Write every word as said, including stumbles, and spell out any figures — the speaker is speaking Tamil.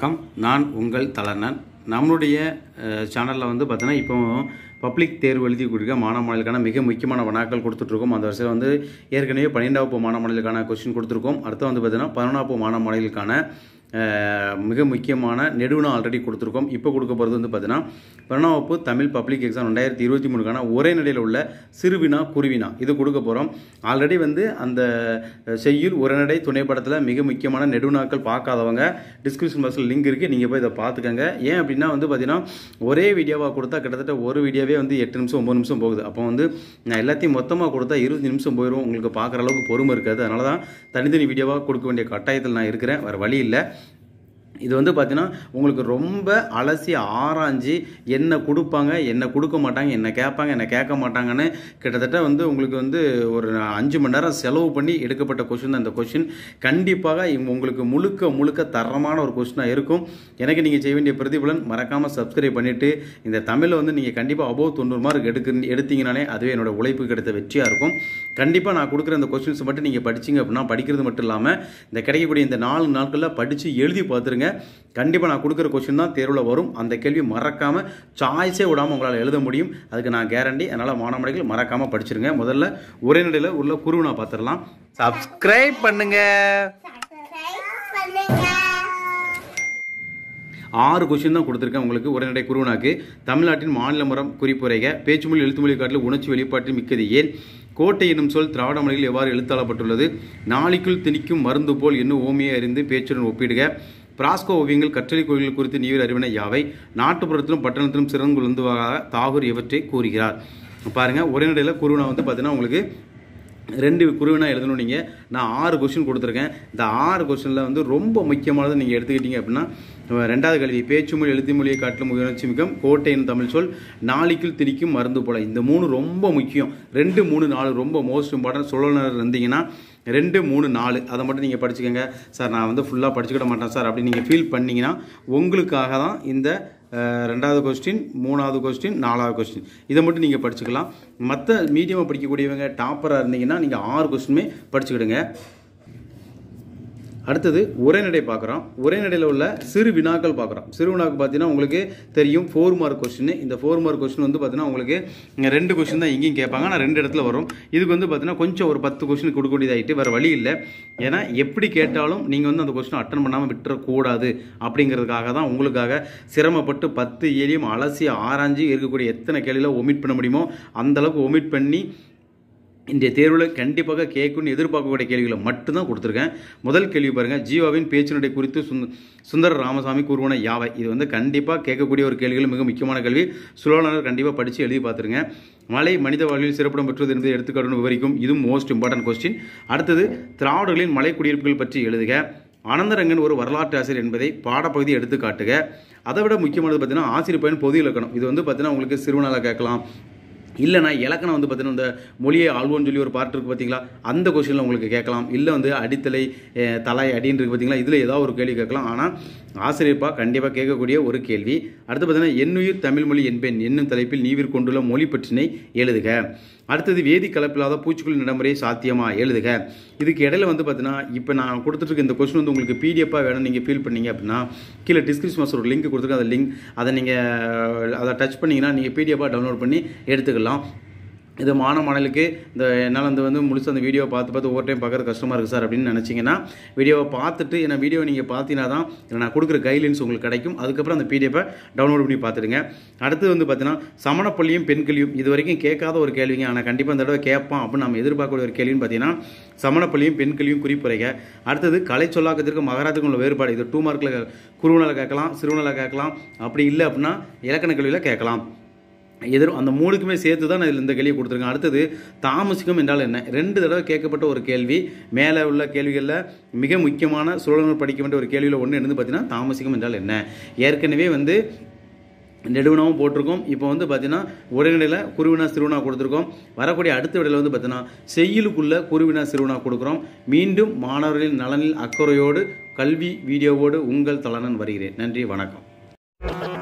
வணக்கம். நான் உங்கள் தலனன். நம்மளுடைய சேனலில் வந்து பார்த்தீங்கன்னா இப்போ பப்ளிக் தேர்வு எழுதி கொடுக்க மாணவர்களுக்கான மிக முக்கியமான வினாக்கள் கொடுத்துட்ருக்கோம். அந்த வருஷம் வந்து ஏற்கனவே பன்னிரெண்டாவது மாணவர்களுக்கான கொஸ்டின் கொடுத்துருக்கோம். அடுத்து வந்து பார்த்தீங்கன்னா பதினொன்றாவது மாணவர்களுக்கான மிக முக்கியமான நெடுவினா ஆல்ரெடி கொடுத்துருக்கோம். இப்போ கொடுக்க போகிறது வந்து பார்த்தீங்கன்னா பதினொன்றாம் வகுப்பு தமிழ் பப்ளிக் எக்ஸாம் ரெண்டாயிரத்தி இருபத்தி மூணுக்கான ஒரே நடையில் உள்ள சிறுவினா குருவினா இது கொடுக்க போகிறோம். ஆல்ரெடி வந்து அந்த செய்யுள் உரைநடை துணைப்படத்தில் மிக முக்கியமான நெடுவினாக்கள் பார்க்காதவங்க டிஸ்கிரிப்ஷன் பாக்ஸில் லிங்க் இருக்குது, நீங்கள் போய் இதை பார்த்துக்கங்க. ஏன் அப்படின்னா வந்து பார்த்தீங்கன்னா ஒரே வீடியோவாக கொடுத்தா கிட்டத்தட்ட ஒரு வீடியோவே வந்து எட்டு நிமிஷம் ஒம்பது நிமிஷம் போகுது. அப்போ வந்து நான் எல்லாத்தையும் மொத்தமாக கொடுத்தா இருபது நிமிஷம் போயிடும், உங்களுக்கு பார்க்குற அளவுக்கு பொறுமை இருக்காது. அதனால தான் தனித்தனி வீடியோவாக கொடுக்க வேண்டிய கட்டாயத்தில் நான் இருக்கிறேன், வேறு வழி இல்லை. இது வந்து பார்த்தீங்கன்னா உங்களுக்கு ரொம்ப அலசி ஆராய்ஞ்சி என்ன கொடுப்பாங்க என்ன கொடுக்க மாட்டாங்க, என்ன கேட்பாங்க என்ன கேட்க மாட்டாங்கன்னு கிட்டத்தட்ட வந்து உங்களுக்கு வந்து ஒரு அஞ்சு மணி நேரம் செலவு பண்ணி எடுக்கப்பட்ட கொஸ்டின் தான் இந்த கொஸ்டின். கண்டிப்பாக உங்களுக்கு முழுக்க முழுக்க தரமான ஒரு கொஸ்டினாக இருக்கும். எனக்கு நீங்கள் செய்ய வேண்டிய பிரதிபலன் மறக்காமல் சப்ஸ்கிரைப் பண்ணிவிட்டு இந்த தமிழில் வந்து நீங்கள் கண்டிப்பாக அபோவ் தொண்ணூறு மார்க் எடுக்க எடுத்தீங்கனாலே அதுவே என்னோடய உழைப்பு கிடைத்த வெற்றியாக இருக்கும். கண்டிப்பாக நான் கொடுக்குற இந்த கொஸ்டின்ஸ் மட்டும் நீங்கள் படிச்சிங்க அப்படின்னா படிக்கிறது மட்டும் இல்லாமல் இந்த கிடைக்கக்கூடிய இந்த நாலு நாட்களில் படித்து எழுதி பார்த்துருங்க. கண்டிப்பாக நான் கொடுக்குற கொஸ்டின் தான் தேர்வில் வரும். அந்த கேள்வி மறக்காமல் சாய்ஸே விடாமல் உங்களால் எழுத முடியும், அதுக்கு நான் கேரண்டி. அதனால் மாணவர்கள் மறக்காமல் படிச்சிருங்க. முதல்ல உரைநடையில் உள்ள குருவினா பார்த்துடலாம். சப்ஸ்கிரைப் பண்ணுங்க. ஆறு கொஸ்டின் தான் கொடுத்துருக்கேன் உங்களுக்கு உரைநடை குருவினாக்கு. தமிழ்நாட்டின் மாநில மரம் குறிப்புரைக, பேச்சு மொழி எழுத்து மொழி காட்டில் உணர்ச்சி வெளிப்பாட்டில் மிக்கது ஏன், கோட்டை என்னும் சொல் திராவிட மொழியில் எவ்வாறு எழுத்தாளப்பட்டுள்ளது, நாளைக்குள் திணிக்கும் மருந்து போல் என்னும் ஓமையை அறிந்து பேச்சுடன் ஒப்பிடுக, பிராஸ்கோ ஓவியங்கள் கற்றளி கோயில்கள் குறித்து நீர் அறிவின யாவை, நாட்டுப்புறத்திலும் பட்டணத்திலும் சிறந்து விழுந்துவாக தாகூர் இவற்றை கூறுகிறார். பாருங்கள், உரைநடையில் குருவினா வந்து பார்த்தீங்கன்னா உங்களுக்கு ரெண்டு குருவினா எழுதணும். நீங்கள் நான் ஆறு கொஸ்டின் கொடுத்துருக்கேன். இந்த ஆறு கொஸ்டினில் வந்து ரொம்ப முக்கியமானது நீங்கள் எடுத்துக்கிட்டீங்க அப்படின்னா ரெண்டாவது கல்வி, பேச்சு மொழி எழுத்து மொழியை காட்டிலும் உணர்ச்சி மிக்கம், கோட்டையின் தமிழ் சொல், நாளைக்குள் திணிக்கும் மருந்து போல. இந்த மூணு ரொம்ப முக்கியம். ரெண்டு மூணு நாலு ரொம்ப மோஸ்ட் இம்பார்ட்டன்ட். சொல்லுனர் இருந்தீங்கன்னா ரெண்டு மூணு நாலு அதை மட்டும் நீங்கள் படிச்சுக்கோங்க. சார் நான் வந்து ஃபுல்லாக படிச்சுக்கிட மாட்டேன் சார் அப்படின்னு நீங்கள் ஃபீல் பண்ணிங்கன்னா உங்களுக்காக தான் இந்த ரெண்டாவது கொஸ்டின், மூணாவது கொஸ்டின், நாலாவது கொஸ்டின் இதை மட்டும் நீங்கள் படிச்சுக்கலாம். மற்ற மீடியமாக படிக்கக்கூடியவங்க டாப்பராக இருந்தீங்கன்னா நீங்கள் ஆறு கொஸ்டினுமே படிச்சுக்கிடுங்க. அடுத்தது உரைநடை பார்க்குறோம். உரைநடையில் உள்ள சிறு வினாக்கள் பார்க்குறோம். சிறு வினாக்கு பார்த்தீங்கன்னா உங்களுக்கு தெரியும் ஃபோர் மார்க் கொஸ்டின். இந்த ஃபோர் மார்க் கொஸ்டின் வந்து பார்த்தீங்கன்னா உங்களுக்கு ரெண்டு கொஸ்டின் தான் இங்கேயும் கேட்பாங்க, ஆனால் ரெண்டு இடத்துல வரும். இதுக்கு வந்து பார்த்தீங்கன்னா கொஞ்சம் ஒரு பத்து கொஸ்டின் கொடுக்க வேண்டியதாகிட்டு வேறு வழி இல்லை. ஏன்னா எப்படி கேட்டாலும் நீங்கள் வந்து அந்த கொஸ்டின் அட்டன் பண்ணாமல் விட்டுறக்கூடாது அப்படிங்கிறதுக்காக தான் உங்களுக்காக சிரமப்பட்டு பத்து ஏரியும் அலசி ஆராய்ச்சி இருக்கக்கூடிய எத்தனை கேள்வியில் ஒமிட் பண்ண முடியுமோ அந்தளவுக்கு ஒமிட் பண்ணி இன்றைய தேர்வில் கண்டிப்பாக கேட்கணும்னு எதிர்பார்க்கக்கூடிய கேள்விகளை மட்டும்தான் கொடுத்துருக்கேன். முதல் கேள்வி பாருங்கள், ஜீவாவின் பேச்சினுடைய குறித்து சுந்த சுந்தர ராமசாமி கூறுவன யாவை. இது வந்து கண்டிப்பாக கேட்கக்கூடிய ஒரு கேள்விகள், மிக முக்கியமான கேள்வி. சுலோனர் கண்டிப்பாக படித்து எழுதி பார்த்துருங்க. மலை மனித வாழ்வில் சிறப்பிடம் பெற்றது என்பதை எடுத்துக்காட்டுன்னு விவரிக்கும். இதுவும் மோஸ்ட் இம்பார்ட்டன்ட் கொஸ்டின். அடுத்தது திராவிடர்களின் மலை குடியிருப்புகள் பற்றி எழுதுக. அனந்தரங்கன் ஒரு வரலாற்று ஆசிரியர் என்பதை பாடப்பகுதி எடுத்து காட்டுக. அதை விட முக்கியமானது பார்த்தீங்கன்னா ஆசிரியர் பயன் பொது இலக்கணம். இது வந்து பார்த்தீங்கன்னா உங்களுக்கு சிறுவனால கேட்கலாம், இல்லைனா இலக்கணம் வந்து பார்த்தீங்கன்னா இந்த மொழியை ஆழ்வோன்னு சொல்லி ஒரு பார்ட் இருக்குது பார்த்தீங்களா, அந்த கொஸ்டினில் உங்களுக்கு கேட்கலாம். இல்லை வந்து அடித்தலை தலை அடின்னு இருக்குது பார்த்தீங்களா, இதில் ஏதாவது ஒரு கேள்வி கேட்கலாம். ஆனால் ஆசிரியப்பா கண்டிப்பாக கேட்கக்கூடிய ஒரு கேள்வி. அடுத்து பார்த்தீங்கன்னா என்னுயிர் தமிழ் மொழி என்பேன் என்னும் தலைப்பில் நீவிர் கொண்டுள்ள மொழி பற்றினை எழுதுக. அடுத்தது வேதி கலப்பில்லாத பூச்சிக்கொல்லி நடைமுறை சாத்தியமா எழுதுக. இதுக்கு இடையில வந்து பார்த்தீங்கன்னா இப்போ நான் கொடுத்துட்டு இந்த கொஸ்டின் வந்து உங்களுக்கு பிடிஎஃபாக வேணும் நீங்கள் ஃபீல் பண்ணீங்க அப்படின்னா கீழே டிஸ்கிரிப்ஷன் பாக்ஸில் ஒரு லிங்க் கொடுத்துருக்கேன். அந்த லிங்க் அதை நீங்கள் அதை டச் பண்ணிங்கன்னா நீங்கள் பிடிஎஃபாக டவுன்லோட் பண்ணி எடுத்துக்கலாம். இது மாணவ மாணவர்களுக்கு இந்த என்னால் வந்து வந்து முழுசு அந்த வீடியோவை பார்த்து பார்த்து ஒவ்வொரு டைம் பார்க்குறது கஷ்டமாக இருக்குது சார் அப்படின்னு நினச்சிங்கன்னா வீடியோவை பார்த்துட்டு ஏன்னா வீடியோ நீங்கள் பார்த்தீங்கன்னா தான் நான் கொடுக்குற கைட்லைன்ஸ் உங்களுக்கு கிடைக்கும். அதுக்கப்புறம் அந்த பிடிஎஃபை டவுன்லோட் பண்ணி பார்த்துடுங்க. அடுத்து வந்து பார்த்தீங்கன்னா சமணப்பள்ளியும் பெண்கல்வியும் இது வரைக்கும் கேட்காத ஒரு கேள்விங்க, ஆனால் கண்டிப்பாக இந்த தடவை கேட்பான் அப்படின்னு நம்ம எதிர்பார்க்கக்கூடிய ஒரு கேள்வின்னு பார்த்தீங்கன்னா சமணப்பள்ளியும் பெண்கல்வியும் குறிப்புரைங்க. அடுத்தது கலை சொல்லாக்கத்திற்கு மகராத்துக்கும் உள்ள வேறுபாடு. இது டூ மார்க்கில் குறுநலை கேட்கலாம், சிறுநலை கேட்கலாம், அப்படி இல்லை அப்படின்னா இலக்கண கல்வியில் கேட்கலாம். எதிரும் அந்த மூணுக்குமே சேர்த்து தான் இதில் இந்த கேள்வியை கொடுத்துருக்கேன். அடுத்தது தாமசிக்கம் என்றால் என்ன, ரெண்டு தடவை கேட்கப்பட்ட ஒரு கேள்வி. மேலே உள்ள கேள்விகளில் மிக முக்கியமான சுழல் படிக்க வேண்டிய ஒரு கேள்வியில் ஒன்று இருந்து பார்த்தீங்கன்னா தாமசிக்கம் என்றால் என்ன. ஏற்கனவே வந்து நெடுவினாவும் போட்டிருக்கோம். இப்போ வந்து பார்த்தீங்கன்னா உரைநடையில் குருவினா சிறுவினா கொடுத்துருக்கோம். வரக்கூடிய அடுத்த விடையில் வந்து பார்த்தீங்கன்னா செய்யுளுக்குள்ள குருவினா சிறுவினா கொடுக்குறோம். மீண்டும் மாணவர்களின் நலனில் அக்கறையோடு கல்வி வீடியோவோடு உங்கள் தலனன் வருகிறேன். நன்றி, வணக்கம்.